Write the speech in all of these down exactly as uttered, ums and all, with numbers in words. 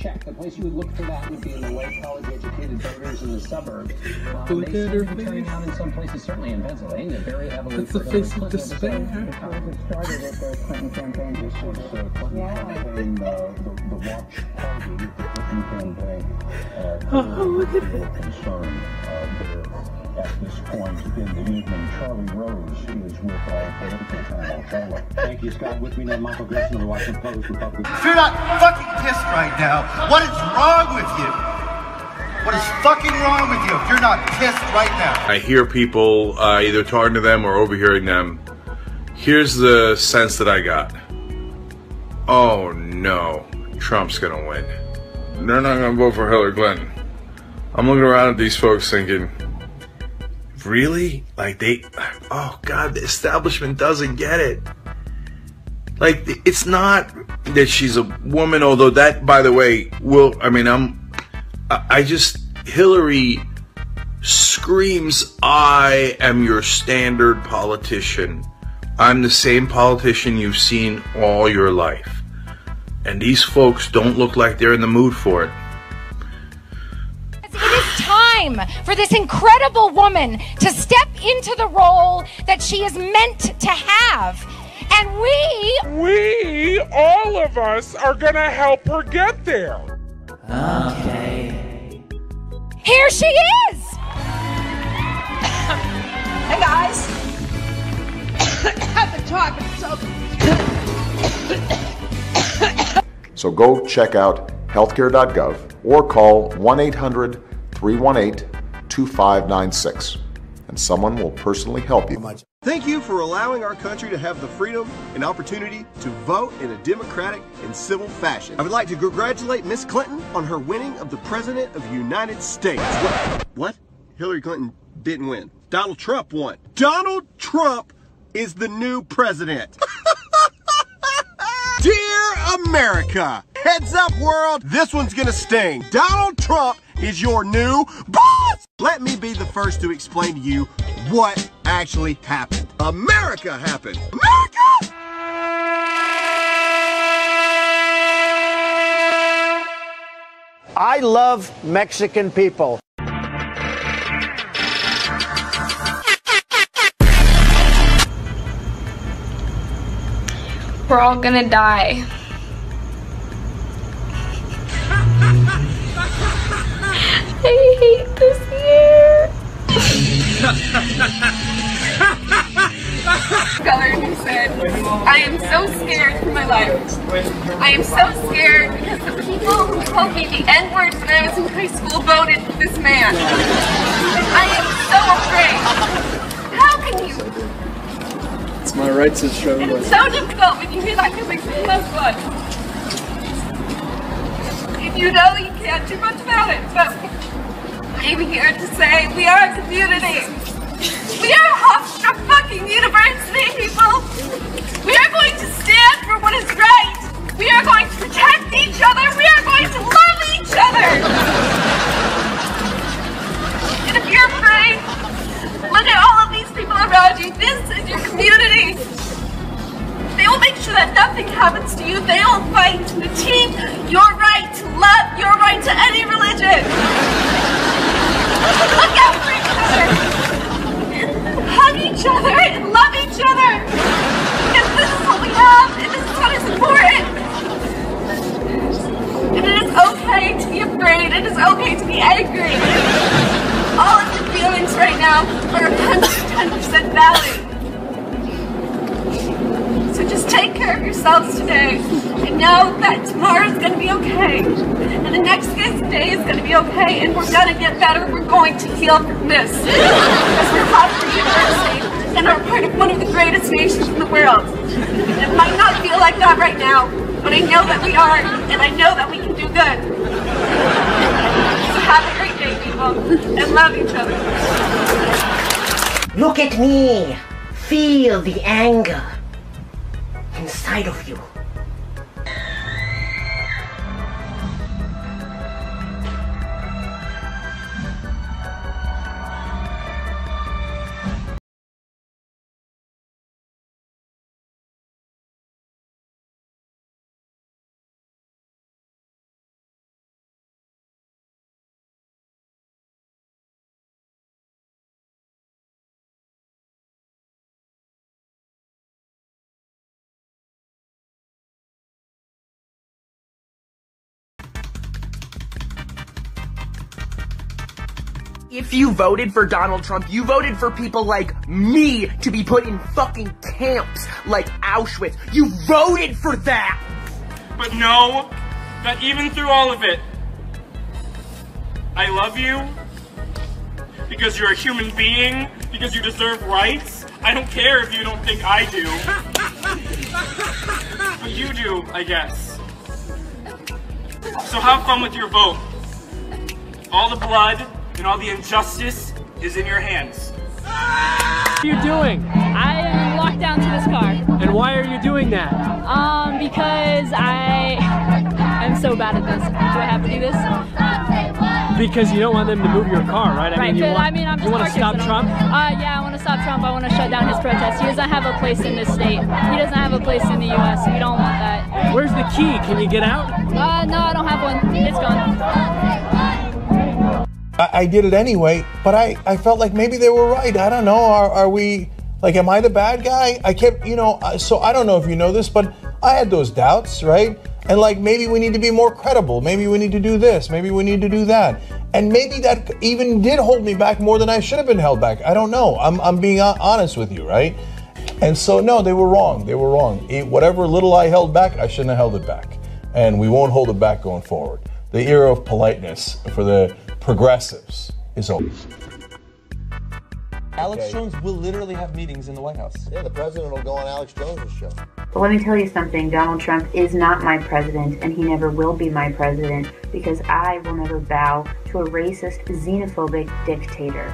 check. The place you would look for that would be in the white college-educated voters in the suburbs. Uh, they seem to be turning out in some places, certainly in Pennsylvania, very heavily. That's the face of despair. It started at the Clinton campaign. This was the Clinton yeah. campaign, uh, the, the watch party of the Clinton campaign. Uh, oh, look at it. Concern uh, there at this point in the evening. Charlie Rose is with our political panel. Charlie. Thank you, Scott. With me now, Michael Gerson of the Washington Post. Republican. If you're not fucking pissed right now, what is wrong with you? What is fucking wrong with you if you're not pissed right now? I hear people uh, either talking to them or overhearing them. Here's the sense that I got. Oh no, Trump's gonna win. They're not gonna vote for Hillary Clinton. I'm looking around at these folks thinking, really? Like they, oh God, the establishment doesn't get it. Like, it's not that she's a woman, although that, by the way, will, I mean, I'm, I just, Hillary screams, I am your standard politician. I'm the same politician you've seen all your life. And these folks don't look like they're in the mood for it. It is time for this incredible woman to step into the role that she is meant to have. And we, we, all of us, are gonna help her get there. Okay. Here she is! Hey guys! I've been talking so... So go check out healthcare dot gov or call one eight hundred, three one eight, two five nine six and someone will personally help you. Thank you for allowing our country to have the freedom and opportunity to vote in a democratic and civil fashion. I would like to congratulate Miss Clinton on her winning of the President of the United States. What? What? Hillary Clinton didn't win. Donald Trump won. Donald Trump is the new president. Dear America, heads up world, this one's gonna sting. Donald Trump is your new boss! Let me be the first to explain to you what actually happened. America happened. America! I love Mexican people. We're all gonna die. I hate this year. Governor said, I am so scared for my life. I am so scared because the people who told me the N-word when I was in high school voted for this man. I am so afraid. How can you? It's my rights as shown. It's so difficult when you hear that coming from a loved one. If you know, you can't do much about it, but I'm here to say we are a community. We are Hofstra fucking University, people. We are going to stand for what is right. We are going to protect each other. We are going to love each other. And if you're afraid, look at all of these people around you. This is your community. They will make sure that nothing happens to you. They will fight to achieve your right to love, your right to any religion. Look out for each other. Hug each other and love each other. Because this is what we have and this is what is important. And it is okay to be afraid. It is okay to be angry. All of your feelings right now are one hundred ten percent valid. So just take care of yourselves today and know that tomorrow is going to be okay. And the next day is going to be okay. And we're going to get better. We're going to heal from this. Because we're Hofstra University and are part of one of the greatest nations in the world. It might not feel like that right now, but I know that we are, and I know that we can do good. So have a great day, people, and love each other. Look at me. Feel the anger inside of you. If you voted for Donald Trump, you voted for people like me to be put in fucking camps like Auschwitz. You voted for that! But know that even through all of it, I love you because you're a human being, because you deserve rights. I don't care if you don't think I do. But you do, I guess. So have fun with your vote. All the blood and all the injustice is in your hands. What are you doing? I am locked down to this car. And why are you doing that? Um, because I I'm so bad at this. Do I have to do this? Because you don't want them to move your car, right? I right, mean, you want, I mean, I'm just you want to stop Trump? Uh, yeah, I want to stop Trump. I want to shut down his protest. He doesn't have a place in this state. He doesn't have a place in the U S We don't want that. Where's the key? Can you get out? Uh, no, I don't have one. It's gone. I, I did it anyway, but I, I felt like maybe they were right. I don't know. Are, are we, like, am I the bad guy? I kept, you know, so I don't know if you know this, but I had those doubts, right? And like, maybe we need to be more credible. Maybe we need to do this. Maybe we need to do that. And maybe that even did hold me back more than I should have been held back. I don't know. I'm, I'm being honest with you, right? And so, no, they were wrong. They were wrong. It, whatever little I held back, I shouldn't have held it back. And we won't hold it back going forward. The era of politeness for the progressives is over. Alex Okay. Jones will literally have meetings in the White House. Yeah, the president will go on Alex Jones' show. But let me tell you something, Donald Trump is not my president, and he never will be my president, because I will never bow to a racist, xenophobic dictator.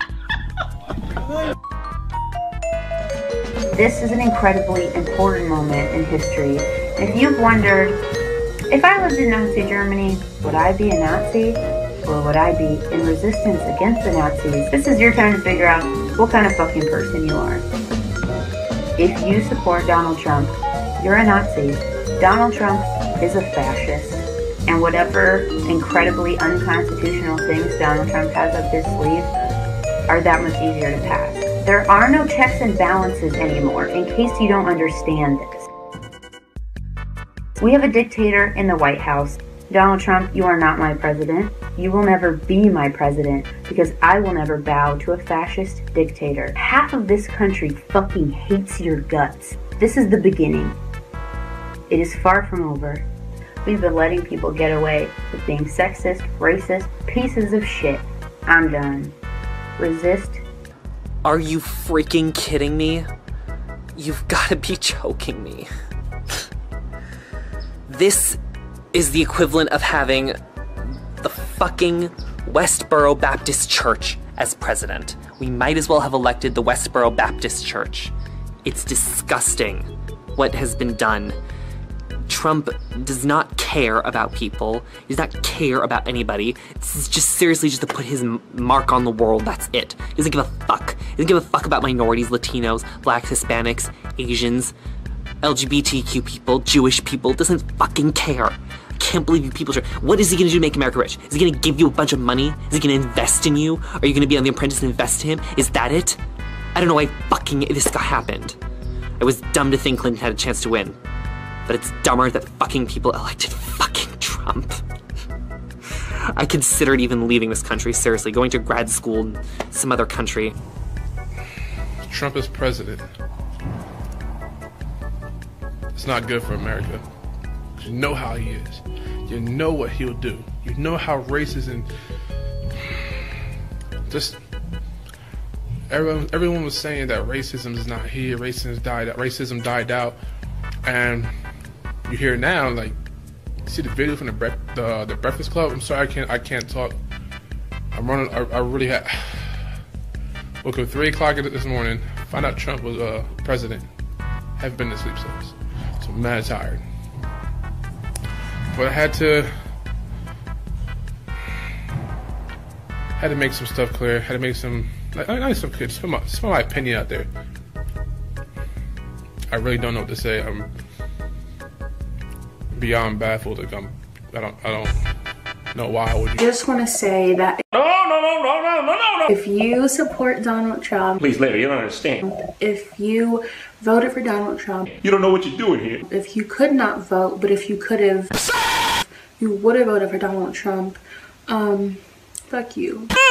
This is an incredibly important moment in history. And if you've wondered, if I lived in Nazi Germany, would I be a Nazi? Or would I be in resistance against the Nazis? This is your time to figure out what kind of fucking person you are. If you support Donald Trump, you're a Nazi. Donald Trump is a fascist. And whatever incredibly unconstitutional things Donald Trump has up his sleeve are that much easier to pass. There are no checks and balances anymore, in case you don't understand this. We have a dictator in the White House. Donald Trump, you are not my president. You will never be my president, because I will never bow to a fascist dictator. Half of this country fucking hates your guts. This is the beginning. It is far from over. We've been letting people get away with being sexist, racist, pieces of shit. I'm done. Resist. Are you freaking kidding me? You've got to be joking me. This is the equivalent of having the fucking Westboro Baptist Church as president. We might as well have elected the Westboro Baptist Church. It's disgusting what has been done. Trump does not care about people. He does not care about anybody. This is just seriously just to put his mark on the world, that's it. He doesn't give a fuck. He doesn't give a fuck about minorities, Latinos, blacks, Hispanics, Asians, L G B T Q people, Jewish people. Doesn't fucking care. I can't believe you people are. What is he gonna do to make America rich? Is he gonna give you a bunch of money? Is he gonna invest in you? Are you gonna be on The Apprentice and invest in him? Is that it? I don't know why fucking this guy happened. It was dumb to think Clinton had a chance to win. But it's dumber that fucking people elected fucking Trump. I considered even leaving this country, seriously, going to grad school in some other country. Trump is president. It's not good for America. You know how he is. You know what he'll do. You know how racist and just everyone everyone was saying that racism is not here, racism died out, racism died out, and you hear now, like, you see the video from the bre the the Breakfast Club. I'm sorry, I can't I can't talk. I'm running. I, I really had woke up three o'clock this morning. Found out Trump was uh, president. Haven't been to sleep since. So I'm mad tired. But I had to had to make some stuff clear. Had to make some like not some kids. Put my just put my opinion out there. I really don't know what to say. I'm beyond baffled. Like I'm, I don't, I don't know why would you. Just want to say that. No, no, no, no, no, no, no, no. If you support Donald Trump, Please, lady, you don't understand. if you voted for Donald Trump, You don't know what you're doing here. if you could not vote, but if you could have, you would have voted for Donald Trump. Um, fuck you.